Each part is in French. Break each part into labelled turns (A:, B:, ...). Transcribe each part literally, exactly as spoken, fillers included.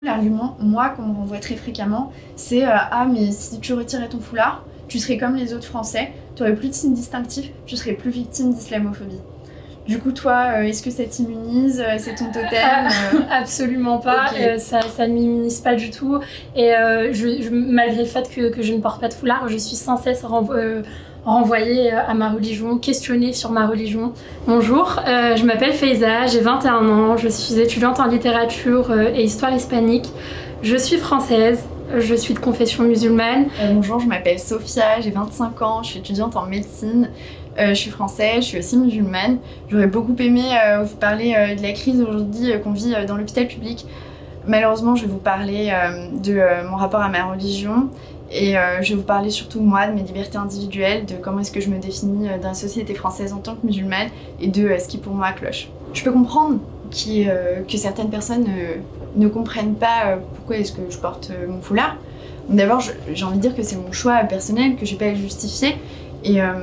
A: L'argument, moi, qu'on me renvoie très fréquemment, c'est euh, « Ah, mais si tu retirais ton foulard, tu serais comme les autres Français, tu aurais plus de signes distinctifs, tu serais plus victime d'islamophobie. » Du coup, toi, euh, est-ce que ça t'immunise? C'est ton totem? euh...
B: Absolument pas, okay. euh, ça, ça ne m'immunise pas du tout. Et euh, je, je, malgré le fait que, que je ne porte pas de foulard, je suis sans cesse renvo euh, renvoyée à ma religion, questionnée sur ma religion. Bonjour, euh, je m'appelle Faiza, j'ai vingt et un ans, je suis étudiante en littérature euh, et histoire hispanique. Je suis française, je suis de confession musulmane.
A: Euh, bonjour, je m'appelle Sophia, j'ai vingt-cinq ans, je suis étudiante en médecine. Euh, je suis française, je suis aussi musulmane. J'aurais beaucoup aimé euh, vous parler euh, de la crise aujourd'hui euh, qu'on vit euh, dans l'hôpital public. Malheureusement, je vais vous parler euh, de euh, mon rapport à ma religion et euh, je vais vous parler surtout moi, de mes libertés individuelles, de comment est-ce que je me définis euh, dans la société française en tant que musulmane et de euh, ce qui pour moi cloche. Je peux comprendre qui, euh, que certaines personnes euh, ne comprennent pas euh, pourquoi est-ce que je porte euh, mon foulard. D'abord, j'ai envie de dire que c'est mon choix personnel, que je n'ai pas à le justifier. Et, euh,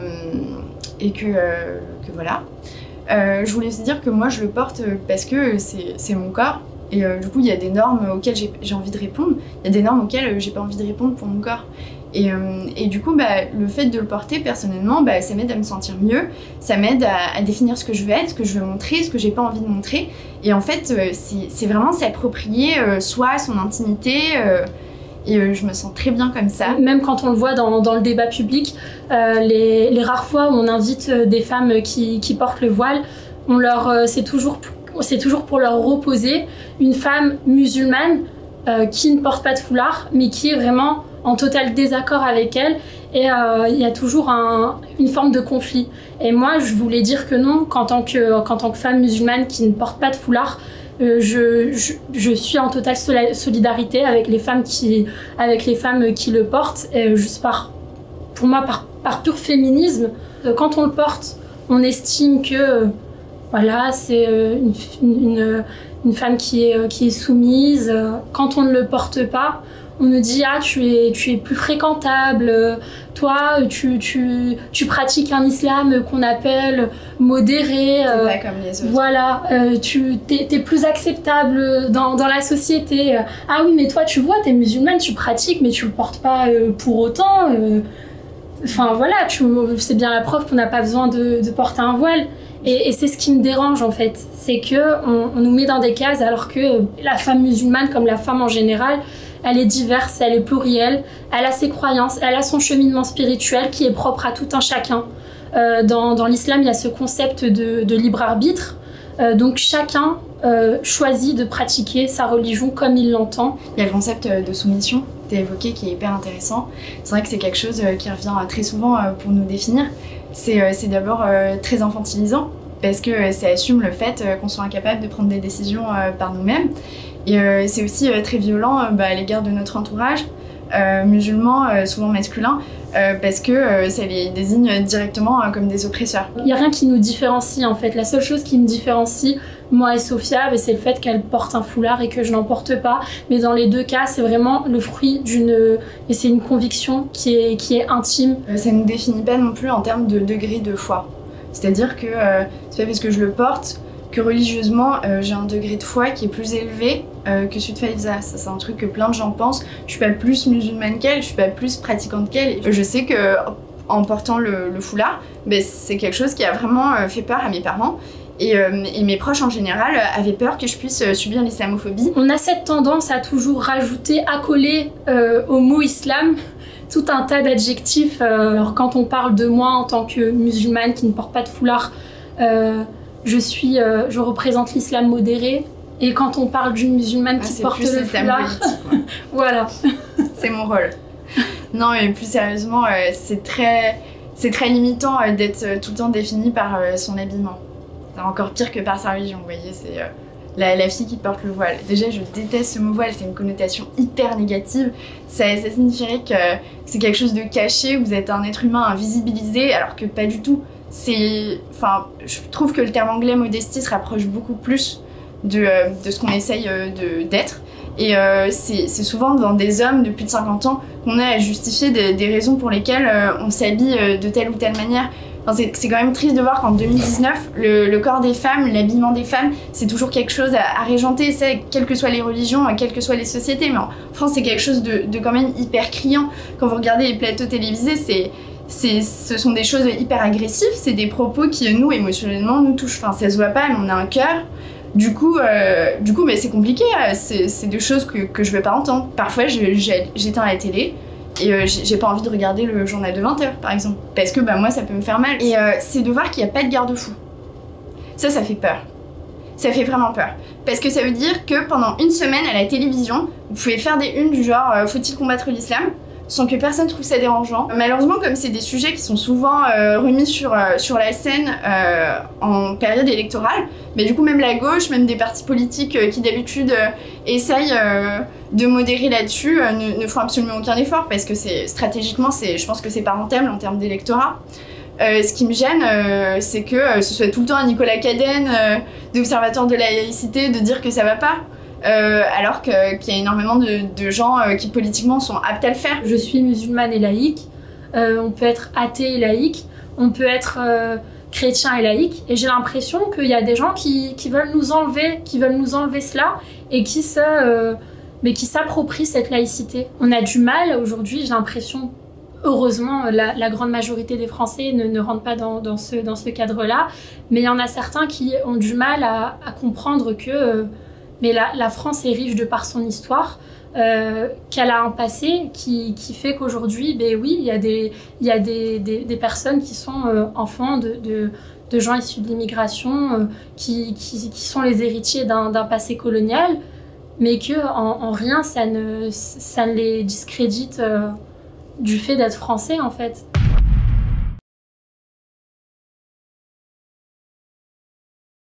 A: et que, euh, que voilà. Euh, je voulais aussi dire que moi je le porte parce que c'est mon corps et euh, du coup il y a des normes auxquelles j'ai envie de répondre, il y a des normes auxquelles j'ai pas envie de répondre pour mon corps. Et, euh, et du coup bah, le fait de le porter personnellement, bah, ça m'aide à me sentir mieux, ça m'aide à, à définir ce que je veux être, ce que je veux montrer, ce que j'ai pas envie de montrer. Et en fait euh, c'est vraiment s'approprier euh, soi, son intimité. Euh, Et euh, je me sens très bien comme ça.
B: Même quand on le voit dans, dans le débat public, euh, les, les rares fois où on invite des femmes qui, qui portent le voile, on leur, euh, c'est toujours, c'est toujours pour leur opposer une femme musulmane euh, qui ne porte pas de foulard, mais qui est vraiment en total désaccord avec elle. Et euh, il y a toujours un, une forme de conflit. Et moi, je voulais dire que non, qu'en tant que, qu'en tant que femme musulmane qui ne porte pas de foulard, Euh, je, je, je suis en totale solidarité avec les femmes qui, avec les femmes qui le portent, et juste par, pour moi par, par pur féminisme. Quand on le porte, on estime que euh, voilà, c'est une, une, une femme qui est, qui est soumise. Quand on ne le porte pas, on nous dit ah tu es, tu es plus fréquentable, toi tu, tu, tu pratiques un islam qu'on appelle modéré,
A: euh, pas comme les autres.
B: Voilà, euh, tu t'es, t'es plus acceptable dans, dans la société. Ah oui mais toi tu vois t'es musulmane, tu pratiques mais tu le portes pas euh, pour autant. Euh, enfin voilà, c'est bien la preuve qu'on n'a pas besoin de, de porter un voile. Et, et c'est ce qui me dérange en fait, c'est que on, on nous met dans des cases alors que la femme musulmane comme la femme en général, elle est diverse, elle est plurielle, elle a ses croyances, elle a son cheminement spirituel qui est propre à tout un chacun. Euh, dans dans l'islam, il y a ce concept de, de libre arbitre, euh, donc chacun euh, choisit de pratiquer sa religion comme il l'entend.
A: Il y a le concept de soumission, tu as évoqué, qui est hyper intéressant. C'est vrai que c'est quelque chose qui revient très souvent pour nous définir. C'est d'abord très infantilisant, parce que ça assume le fait qu'on soit incapable de prendre des décisions par nous-mêmes. Et euh, c'est aussi euh, très violent euh, bah, à l'égard de notre entourage euh, musulman, euh, souvent masculin, euh, parce que euh, ça les désigne directement euh, comme des oppresseurs.
B: Il n'y a rien qui nous différencie en fait. La seule chose qui me différencie, moi et Sophia, bah, c'est le fait qu'elle porte un foulard et que je n'en porte pas. Mais dans les deux cas, c'est vraiment le fruit d'une... Et c'est une conviction qui est, qui est intime.
A: Euh, ça ne nous définit pas non plus en termes de degré de foi. C'est-à-dire que euh, c'est pas parce que je le porte que religieusement euh, j'ai un degré de foi qui est plus élevé euh, que celui de Faiza. Ça c'est un truc que plein de gens pensent. Je suis pas plus musulmane qu'elle, je suis pas plus pratiquante qu'elle. Je sais que en portant le, le foulard, ben, c'est quelque chose qui a vraiment euh, fait peur à mes parents. Et, euh, et mes proches en général euh, avaient peur que je puisse euh, subir l'islamophobie.
B: On a cette tendance à toujours rajouter, accoler euh, au mot islam tout un tas d'adjectifs. Euh, alors quand on parle de moi en tant que musulmane qui ne porte pas de foulard, euh, Je, suis, euh, je représente l'islam modéré, et quand on parle d'une musulmane
A: ah,
B: qui porte le foulard, voilà.
A: C'est mon rôle. Non, mais plus sérieusement, euh, c'est très, c'est très limitant euh, d'être euh, tout le temps défini par euh, son habillement. C'est encore pire que par sa religion, vous voyez, c'est euh, la, la fille qui porte le voile. Déjà, je déteste ce mot voile, c'est une connotation hyper négative. Ça, ça signifierait que c'est quelque chose de caché, vous êtes un être humain invisibilisé, alors que pas du tout. C'est, enfin, je trouve que le terme anglais modestie se rapproche beaucoup plus de, euh, de ce qu'on essaye euh, d'être. Et euh, c'est souvent dans des hommes de plus de cinquante ans qu'on a à justifier des, des raisons pour lesquelles euh, on s'habille euh, de telle ou telle manière. Enfin, c'est quand même triste de voir qu'en deux mille dix-neuf, le, le corps des femmes, l'habillement des femmes, c'est toujours quelque chose à, à régenter, c'est, quelles que soient les religions, quelles que soient les sociétés. Mais en France, c'est quelque chose de, de quand même hyper criant. Quand vous regardez les plateaux télévisés, c'est, c'est, ce sont des choses hyper agressives, c'est des propos qui, nous, émotionnellement, nous touchent. Enfin, ça se voit pas, mais on a un cœur. Du coup, euh, du coup mais c'est compliqué, c'est des choses que, que je veux pas entendre. Parfois, j'éteins la télé, et euh, j'ai pas envie de regarder le journal de vingt heures, par exemple. Parce que bah, moi, ça peut me faire mal. Et euh, c'est de voir qu'il n'y a pas de garde-fou. Ça, ça fait peur. Ça fait vraiment peur. Parce que ça veut dire que pendant une semaine à la télévision, vous pouvez faire des unes du genre euh, « Faut-il combattre l'islam ?» sans que personne trouve ça dérangeant. Malheureusement, comme c'est des sujets qui sont souvent euh, remis sur, euh, sur la scène euh, en période électorale, mais du coup même la gauche, même des partis politiques euh, qui d'habitude euh, essayent euh, de modérer là-dessus, euh, ne, ne font absolument aucun effort, parce que stratégiquement, je pense que c'est pas rentable en termes d'électorat. Euh, ce qui me gêne, euh, c'est que euh, ce soit tout le temps à Nicolas Cadenne, euh, d'Observatoire de la laïcité, de dire que ça va pas. Euh, alors qu'il qu y a énormément de, de gens euh, qui politiquement sont aptes à le faire.
B: Je suis musulmane et laïque, euh, on peut être athée et laïque, on peut être euh, chrétien et laïque, et j'ai l'impression qu'il y a des gens qui, qui veulent nous enlever, qui veulent nous enlever cela, et qui se, euh, mais qui s'approprient cette laïcité. On a du mal aujourd'hui, j'ai l'impression, heureusement, la, la grande majorité des Français ne, ne rentrent pas dans, dans ce, dans ce cadre-là, mais il y en a certains qui ont du mal à, à comprendre que euh, mais la, la France est riche de par son histoire, euh, qu'elle a un passé qui, qui fait qu'aujourd'hui, ben oui, il y a des, il y a des, des, des personnes qui sont euh, enfants de, de, de gens issus de l'immigration, euh, qui, qui, qui sont les héritiers d'un passé colonial, mais que en, en rien ça ne, ça ne les discrédite euh, du fait d'être français en fait.